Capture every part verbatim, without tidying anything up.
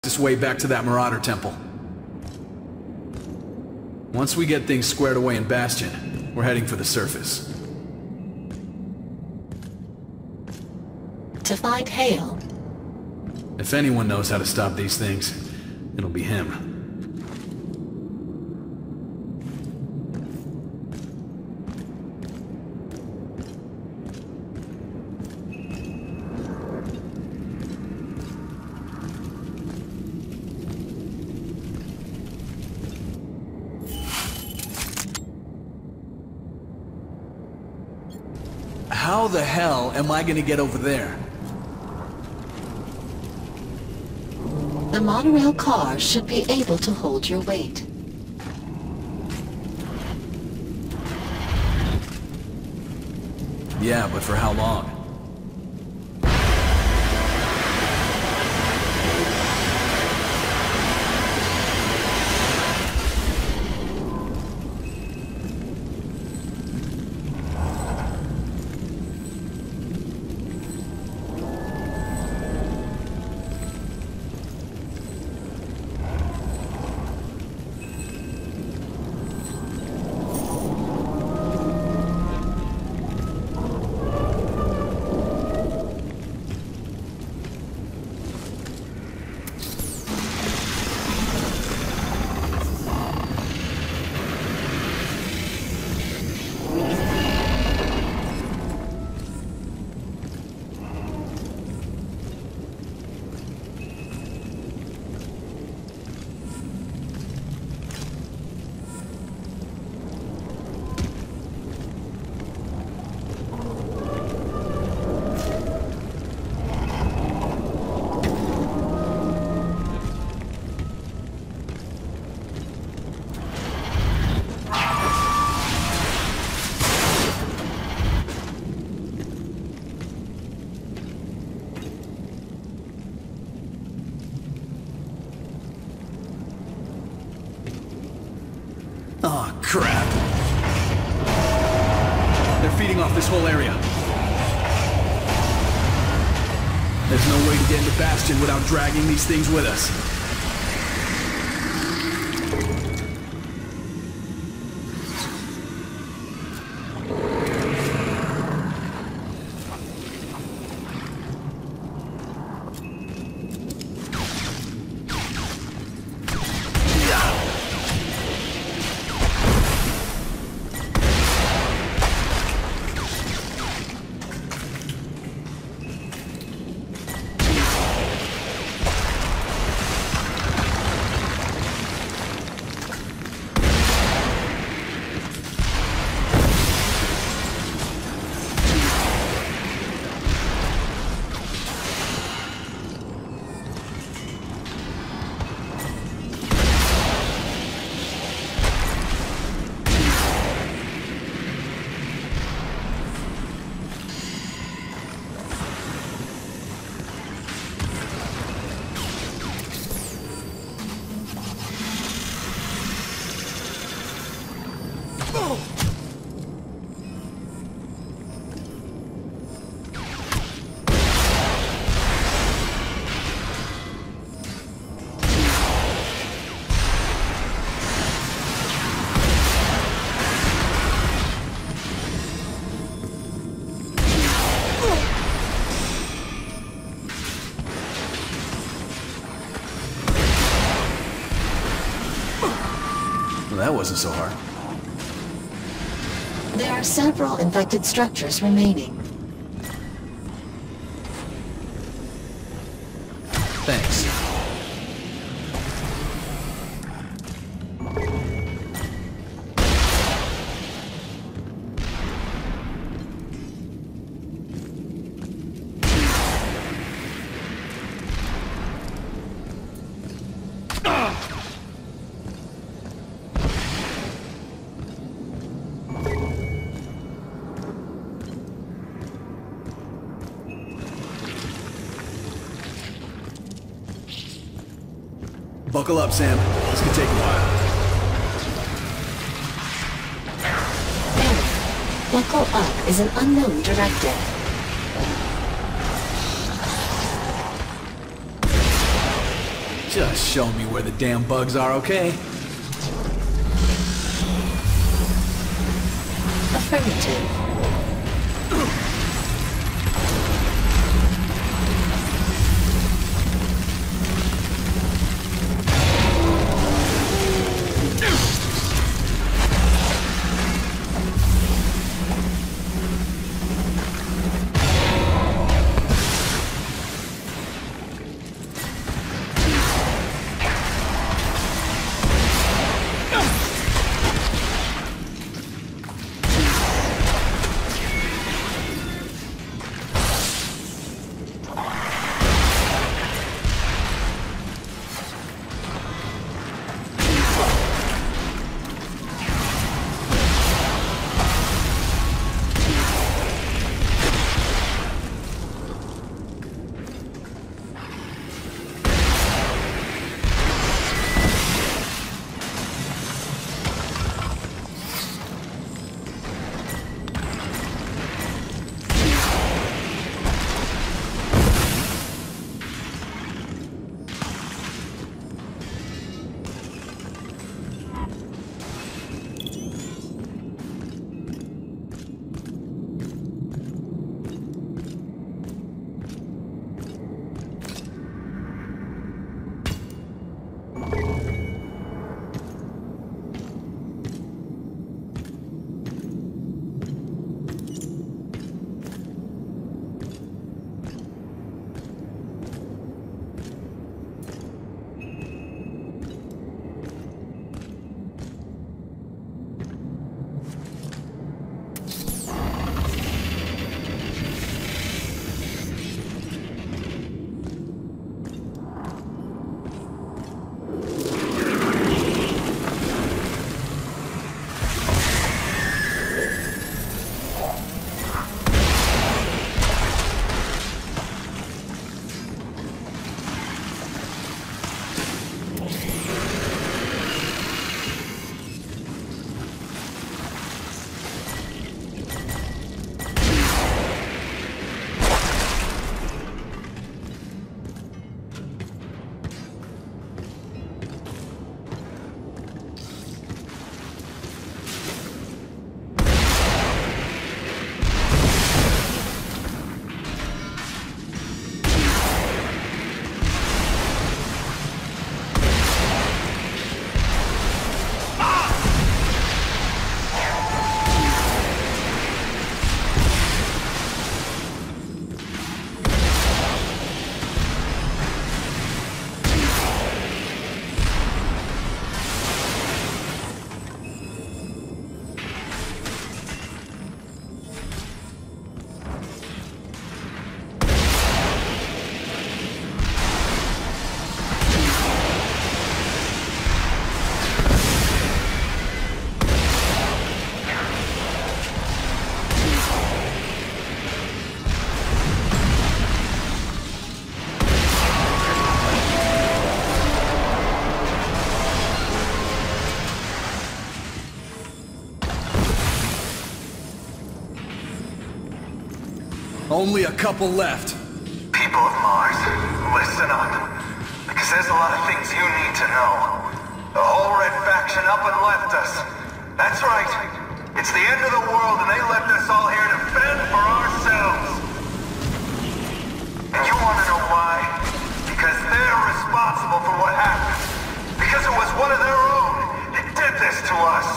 This way back to that Marauder temple. Once we get things squared away in Bastion, we're heading for the surface. To find Hale. If anyone knows how to stop these things, it'll be him. How the hell am I gonna get over there? The monorail car should be able to hold your weight. Yeah, but for how long? Oh, crap. They're feeding off this whole area. There's no way to get into Bastion without dragging these things with us. Well, that wasn't so hard. There are several infected structures remaining. Thanks. Buckle up, Sam. This could take a while. Eric, buckle up is an unknown directive. Just show me where the damn bugs are, okay? Affirmative. Only a couple left. People of Mars, listen up. Because there's a lot of things you need to know. The whole Red faction up and left us. That's right. It's the end of the world and they left us all here to fend for ourselves. And you want to know why? Because they're responsible for what happened. Because it was one of their own that did this to us.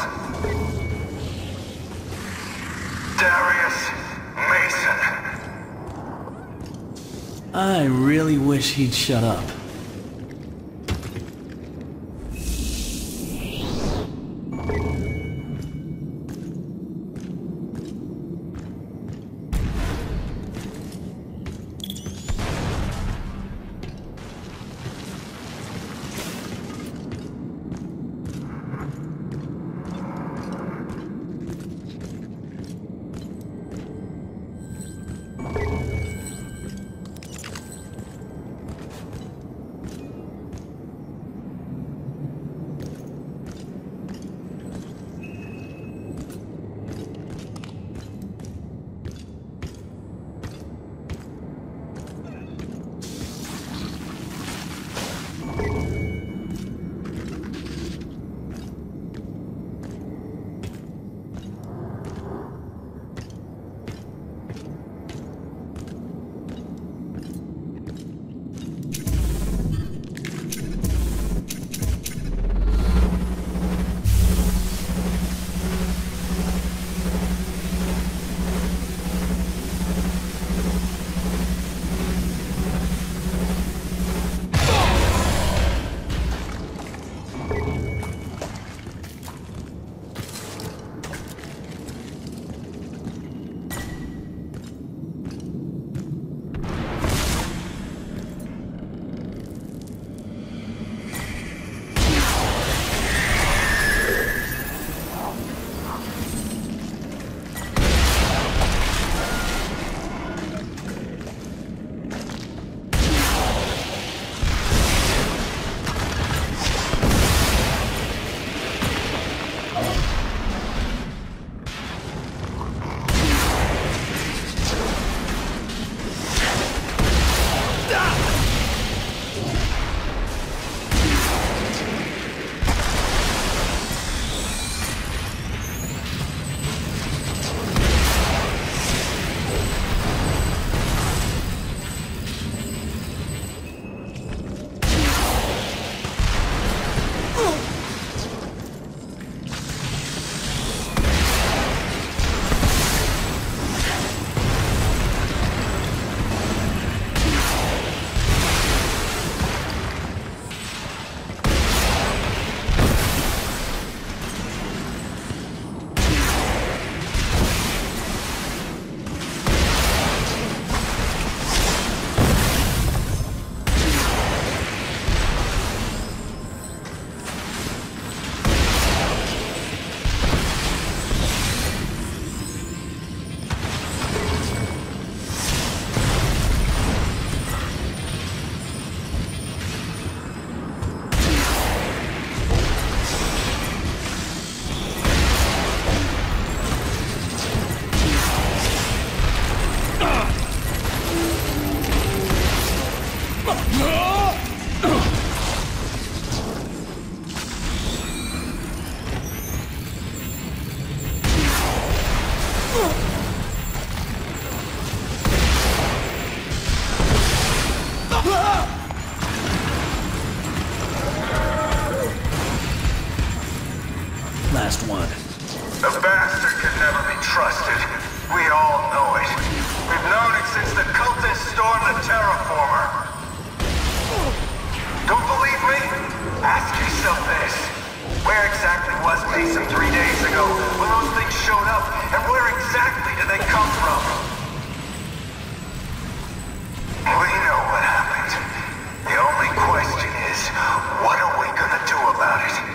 Darius Mason. I really wish he'd shut up. last one. The bastard can never be trusted. We all know it. We've known it since the cultists stormed the Terraformer. Don't believe me? Ask yourself this. Where exactly was Mason three days ago when those things showed up? And where exactly did they come from? We know what happened. The only question is, what are we gonna do about it?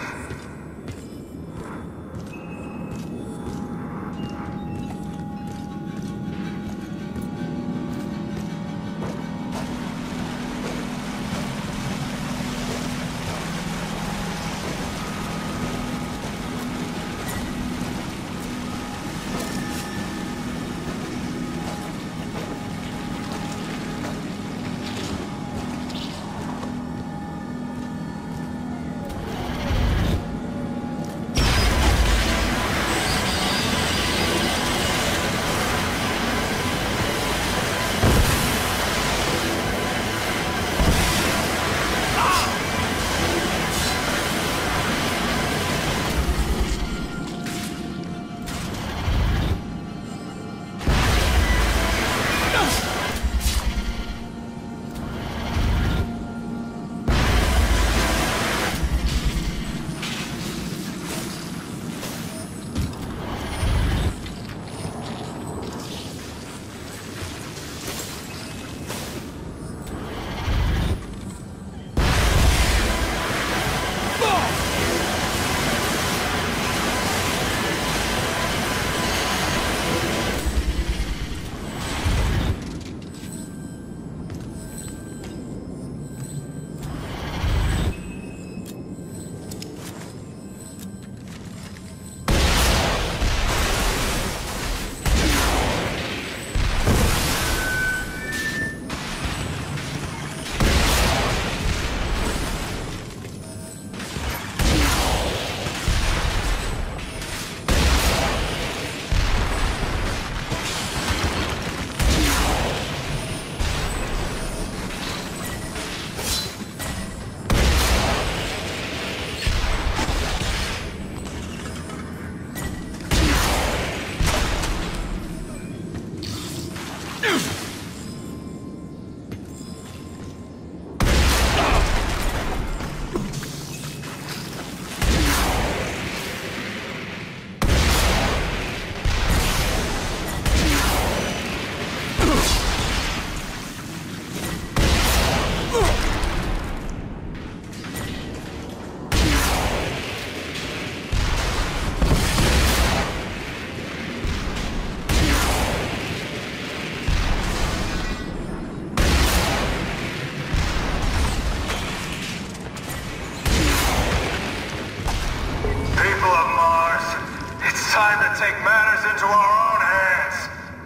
Take matters into our own hands.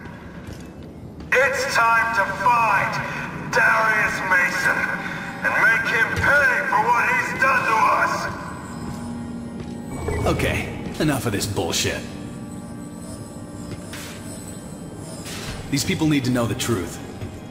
It's time to find Darius Mason and make him pay for what he's done to us. Okay, enough of this bullshit. These people need to know the truth.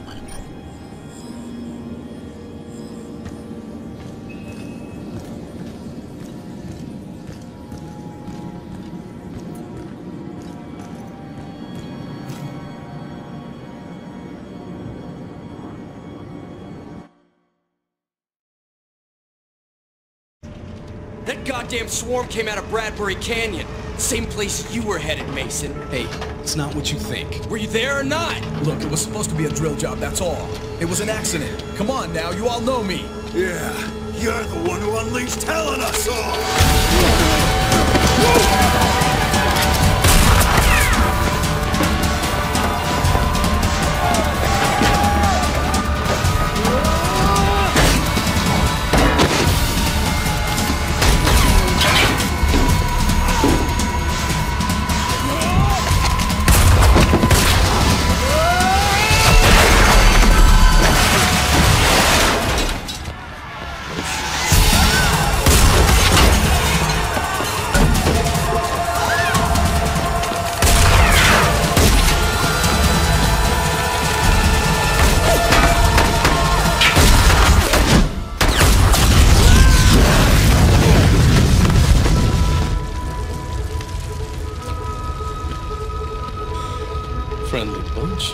That goddamn swarm came out of Bradbury Canyon. Same place you were headed, Mason. Hey, it's not what you think. Were you there or not? Look, it was supposed to be a drill job, that's all. It was an accident. Come on now, you all know me. Yeah, you're the one who unleashed hell on us all! garbage.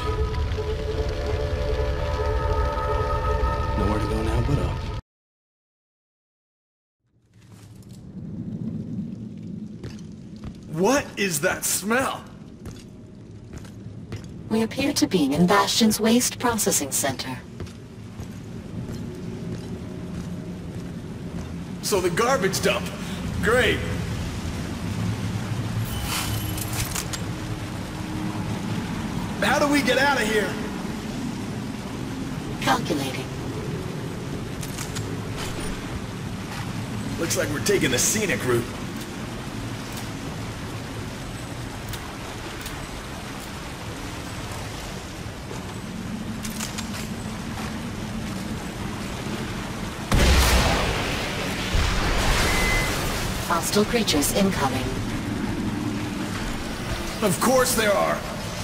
Nowhere to go now but up. What is that smell? We appear to be in Bastion's waste processing center. So the garbage dump. Great. How do we get out of here? Calculating. Looks like we're taking the scenic route. Hostile creatures incoming. Of course there are.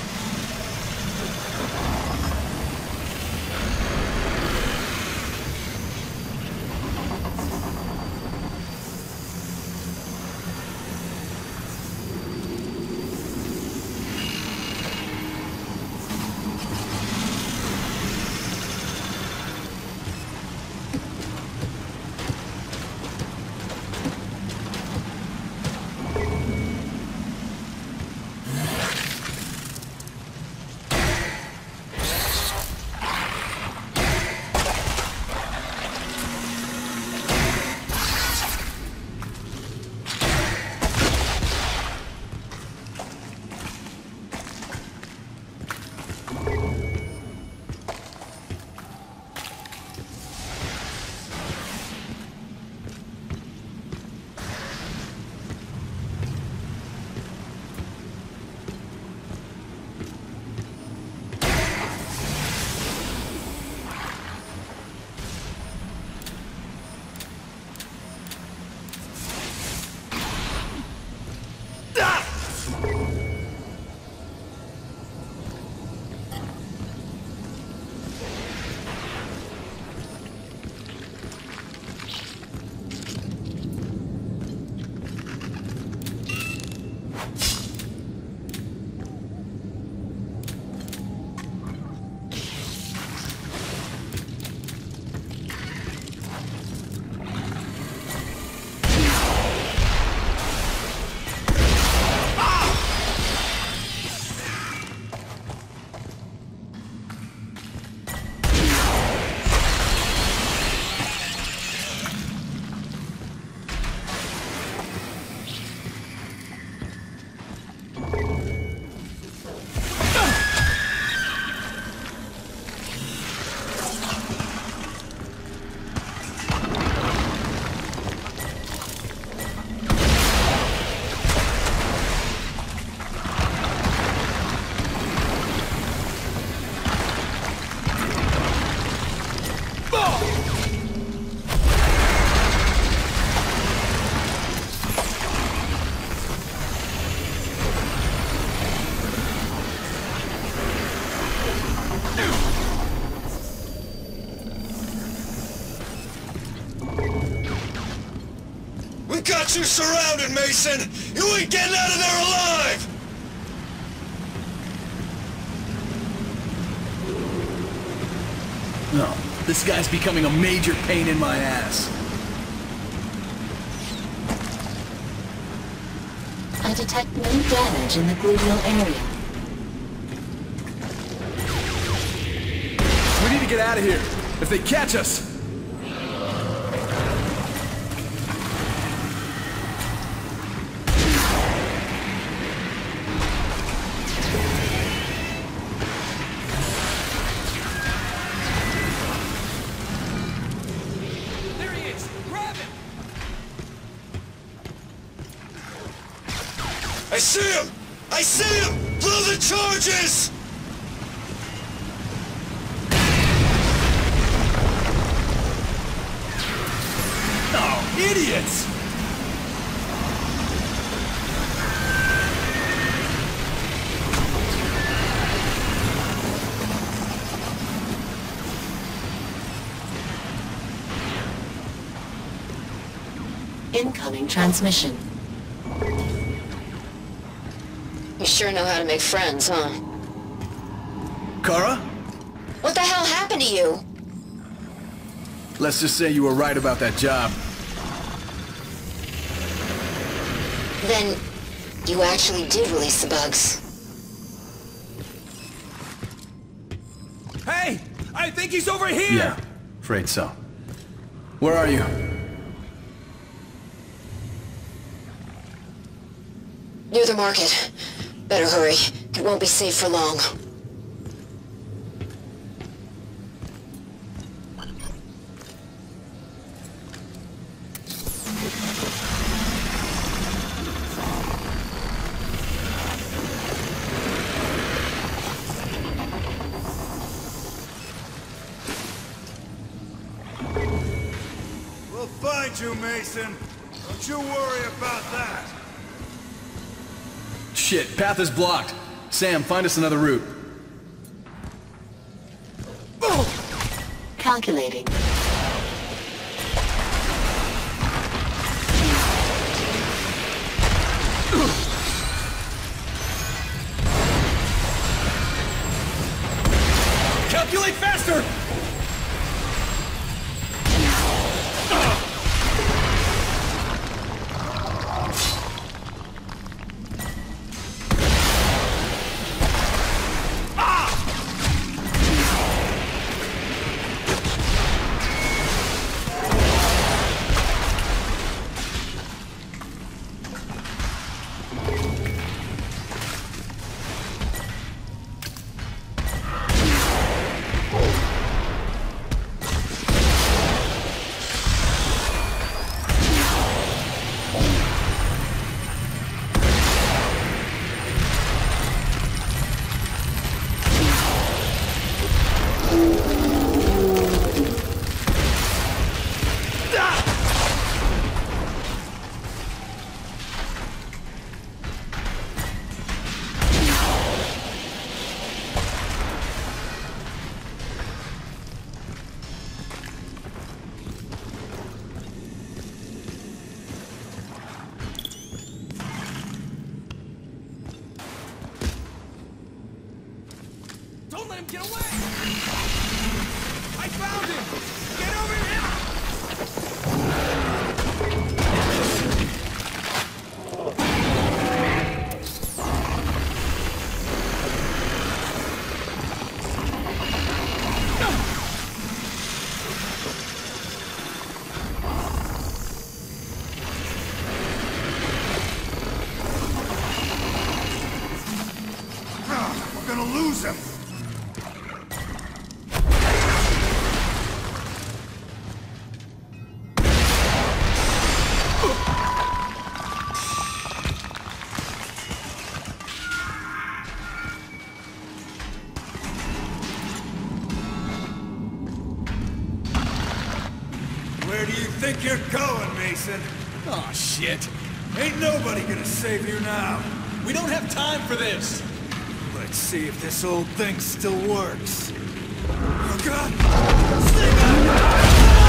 Got you surrounded, Mason! You ain't getting out of there alive! No, this guy's becoming a major pain in my ass. I detect no damage in the gluteal area. We need to get out of here. If they catch us... I see him! I see him! Blow the charges! Oh, idiots! Incoming transmission. You sure know how to make friends, huh? Kara? What the hell happened to you? Let's just say you were right about that job. Then, you actually did release the bugs. Hey! I think he's over here! Yeah, afraid so. Where are you? Near the market. Better hurry. It won't be safe for long. We'll find you, Mason. Don't you worry about that. Shit, path is blocked. Sam, find us another route. Calculating. Calculate faster! Don't let him get away! I found him! Get over here! We're gonna lose him. Where do you think you're going, Mason? Oh, shit. Ain't nobody gonna save you now. We don't have time for this! Let's see if this old thing still works. Oh, God! Stay back!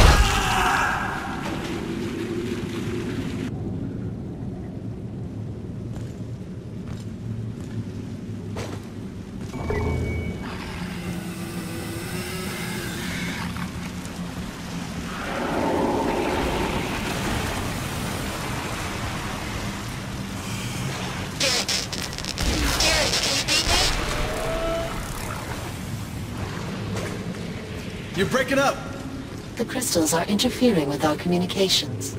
You're breaking up! The crystals are interfering with our communications.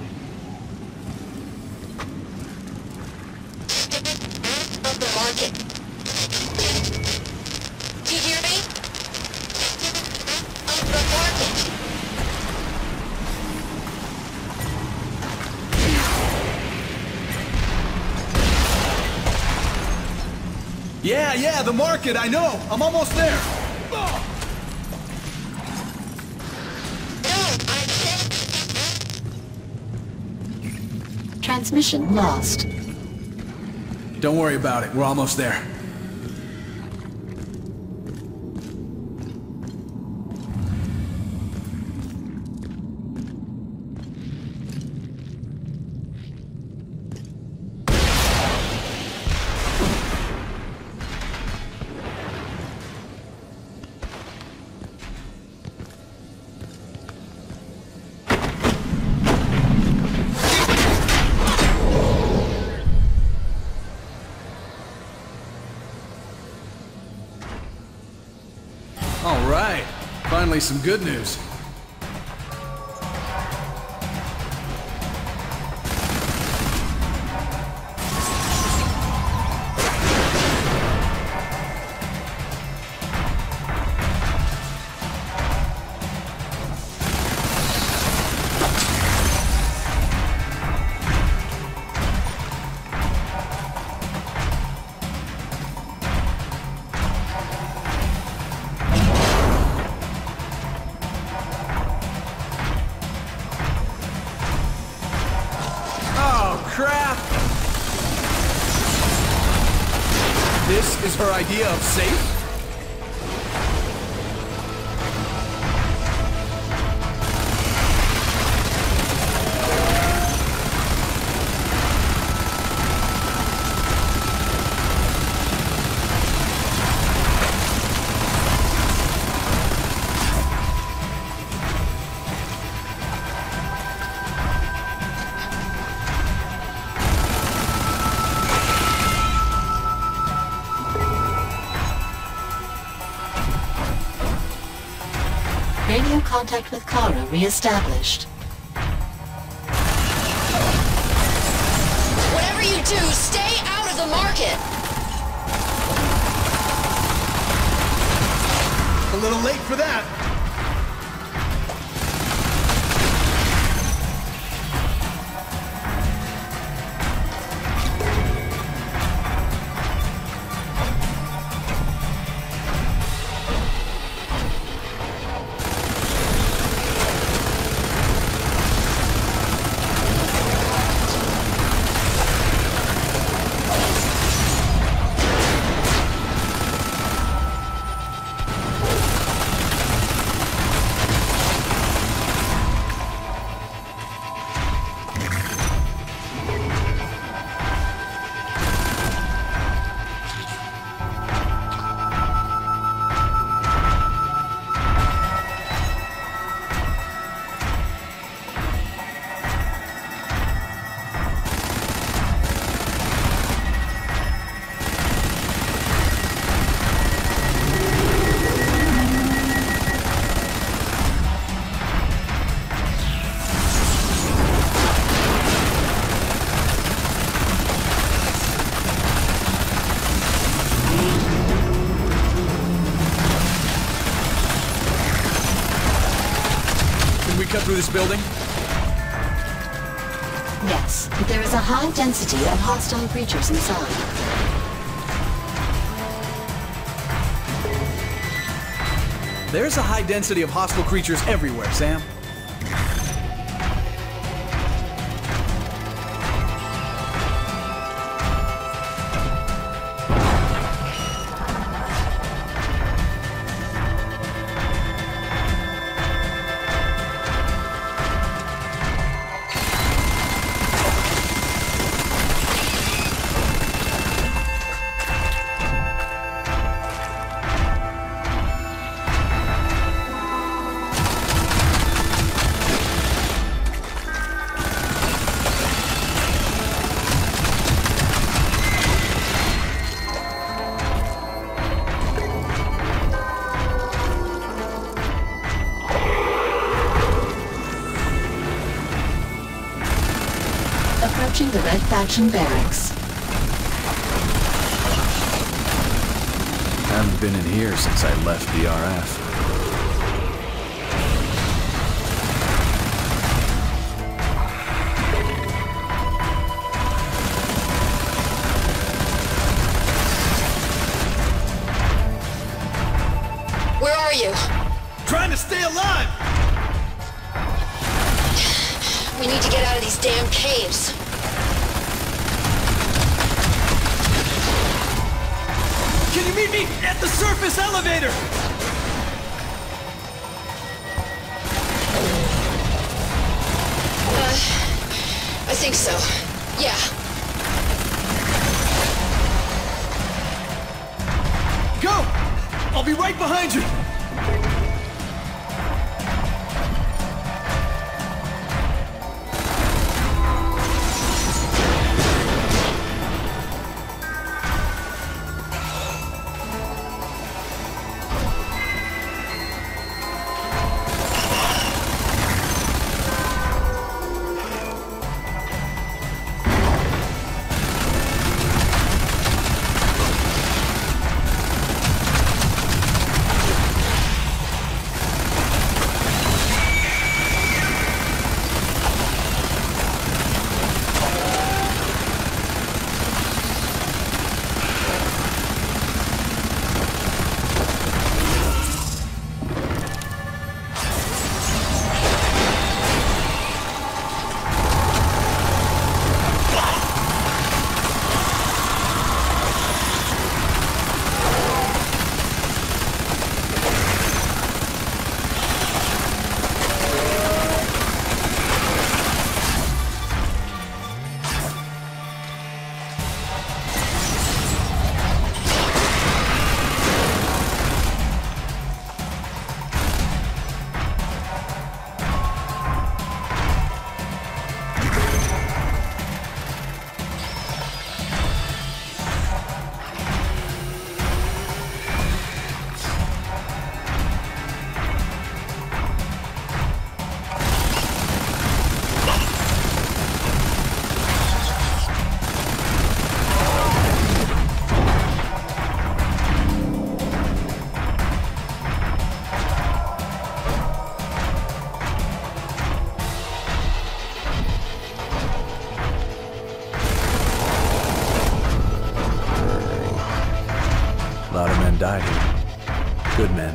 Of the market. Do you hear me? Of the market. Yeah, yeah, the market, I know! I'm almost there! Oh. Transmission lost. Don't worry about it, we're almost there. Finally, some good news. Crap! This is her idea of safe? Radio contact with Kara re-established. Whatever you do, stay out of the market! A little late for that. Cut through this building? Yes, but there is a high density of hostile creatures inside. There's a high density of hostile creatures everywhere, Sam. Approaching the Red Faction barracks. Haven't been in here since I left the R F. Where are you? Trying to stay alive! We need to get out of these damn caves. Can you meet me at the surface elevator? Uh, I think so. Yeah. Go! I'll be right behind you! died here. Good men.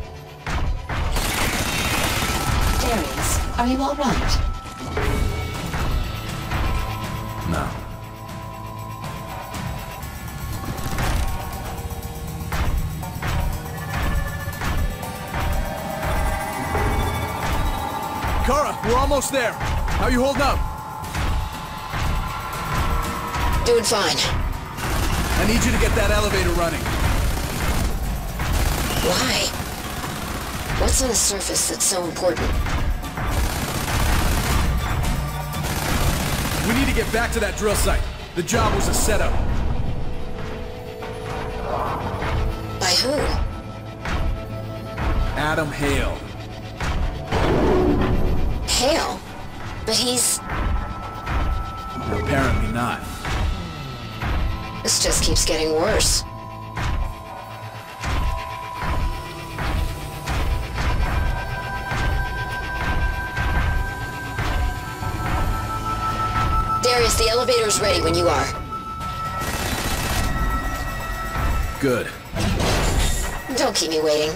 Darius, are you all right? No. Kara, we're almost there. How you holding up? Doing fine. I need you to get that elevator running. Why? What's on the surface that's so important? We need to get back to that drill site. The job was a setup. By who? Adam Hale. Hale? But he's... Apparently not. This just keeps getting worse. Darius, the elevator's ready when you are. Good. Don't keep me waiting.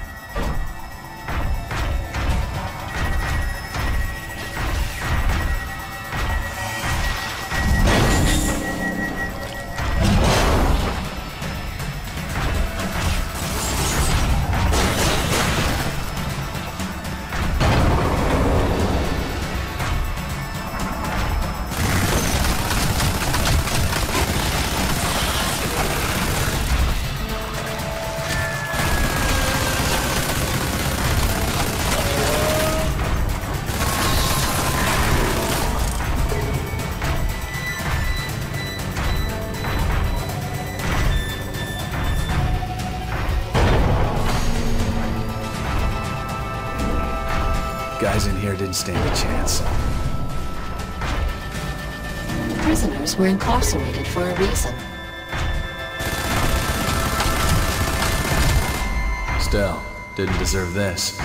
Guys in here didn't stand a chance. The prisoners were incarcerated for a reason. Still, didn't deserve this.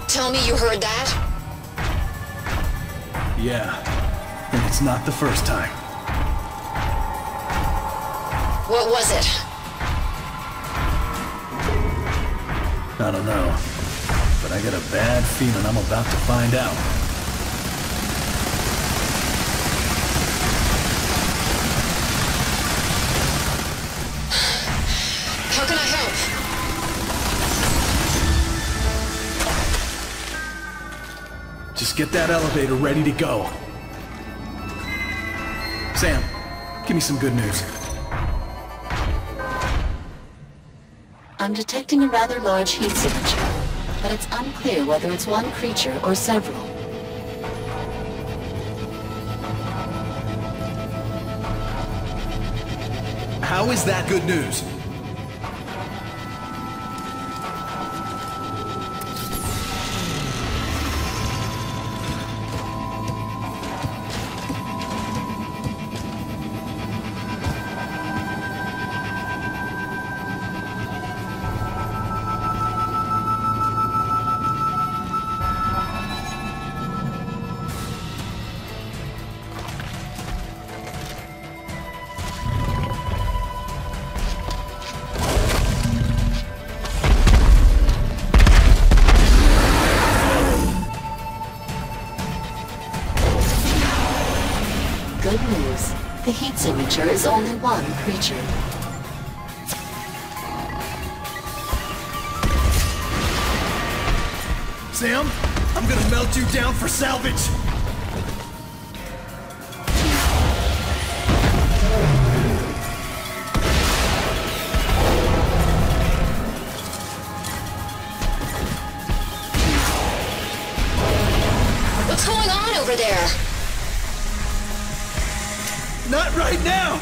tell me you heard that? Yeah, and it's not the first time. What was it? I don't know, but I got a bad feeling I'm about to find out. How can I help? Just get that elevator ready to go. Sam, give me some good news. I'm detecting a rather large heat signature, but it's unclear whether it's one creature or several. How is that good news? Good news. The heat signature is only one creature. Sam, I'm gonna melt you down for salvage! What's going on over there? Not right now!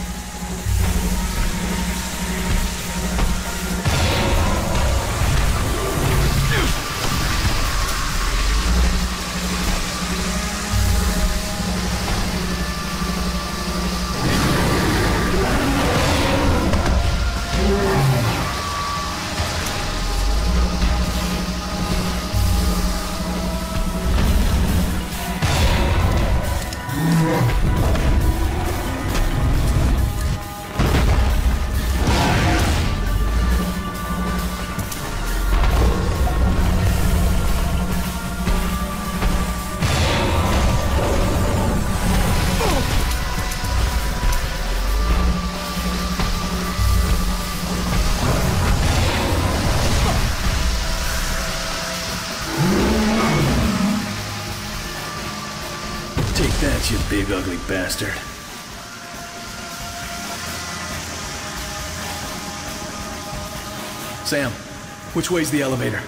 Take that, you big ugly bastard. Sam, which way's the elevator?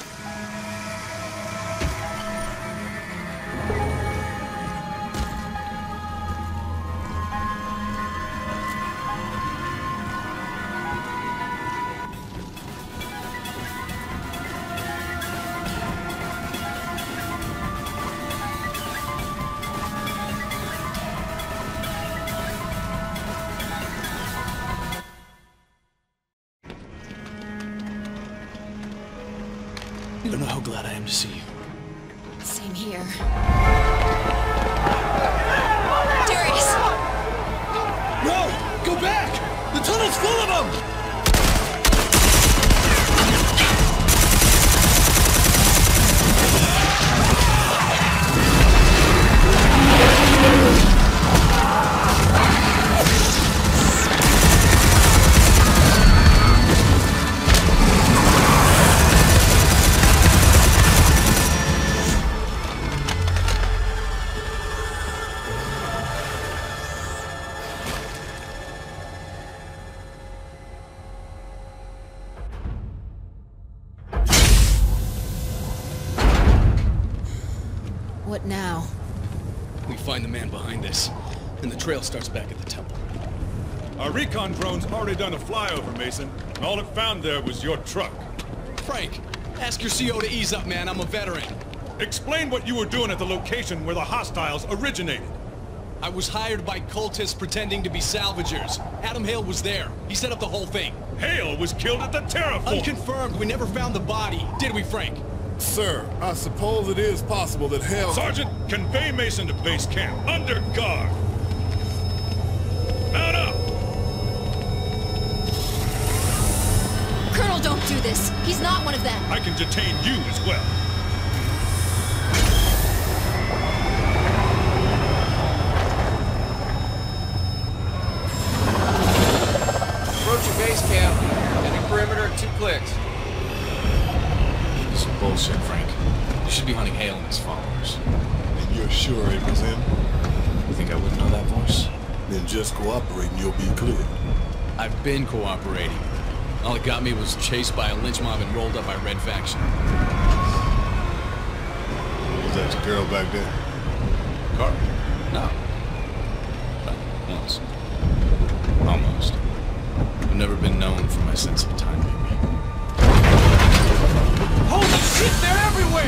You don't know how glad I am to see you. Same here. Darius! No! Go back! The tunnel's full of them! What now? We find the man behind this, and the trail starts back at the temple. Our recon drone's already done a flyover, Mason, and all it found there was your truck. Frank, ask your C O to ease up, man. I'm a veteran. Explain what you were doing at the location where the hostiles originated. I was hired by cultists pretending to be salvagers. Adam Hale was there. He set up the whole thing. Hale was killed at the terraform! Unconfirmed. We never found the body, did we, Frank? Sir, I suppose it is possible that hell... Sergeant, convey Mason to base camp, under guard. Mount up! Colonel, don't do this. He's not one of them. I can detain you as well. Approaching base camp. Hitting perimeter in two clicks. This is bullshit, Frank. You should be hunting Hale and his followers. And you're sure it was him? You think I wouldn't know that voice? Then just cooperate and you'll be clear. I've been cooperating. All it got me was chased by a lynch mob and rolled up by Red Faction. Was that your girl back there? Car? No. Well, once. Almost. I've never been known for my sense of timing. Holy shit, they're everywhere!